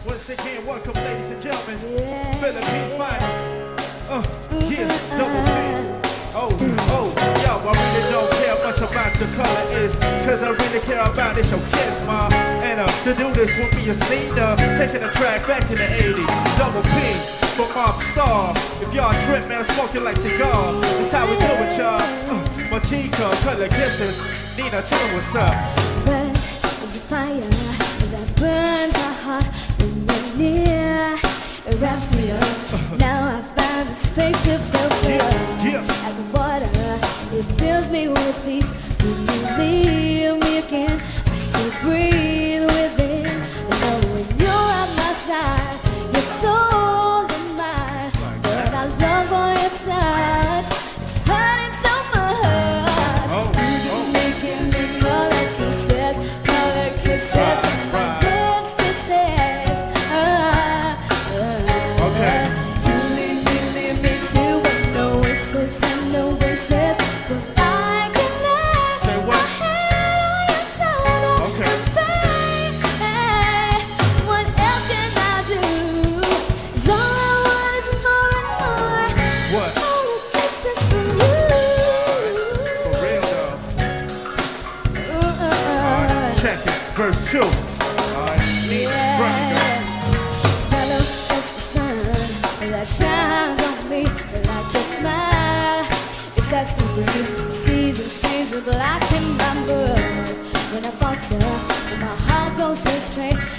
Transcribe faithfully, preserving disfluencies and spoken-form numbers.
Once again, welcome, ladies and gentlemen. Yeah. Philippines finest. Uh, yeah, double P. Oh, oh, yo, I really don't care much about the color is, cause I really care about it's your kiss, ma. And uh, to do this with me is Nina, taking a track back in the eighties. Double P for Mob Star. If y'all trip, man, smoking like cigar. That's how we do it, y'all. Uh, Matika, color kisses. Nina, tell them what's up. Red is a fire that burns my heart when you're near. It wraps me up. Now I found a space to feel good. Yeah. Like the water, it fills me with peace. When you leave me again, I still breathe within. And know when you're at my side, your soul and mine. But I love all your touch. It's hurting so much. Oh, oh. Making me color kisses, color kisses. My lips to taste. Ah, ah. Okay. You leave me, leave me too, with no wishes and no wishes. But I can lay Say my what? head on your shoulder. Okay. And babe, what else can I do? 'Cause all I want is more and more. What? Color kisses from you. For real, though. Uh, uh, uh. Check it. Verse two. Alright, Nina, run it, girl. Hello, it's the sun that shines on me like your smile. It sets me free. Seasons change the black and my mood. When I falter, when my heart goes astray.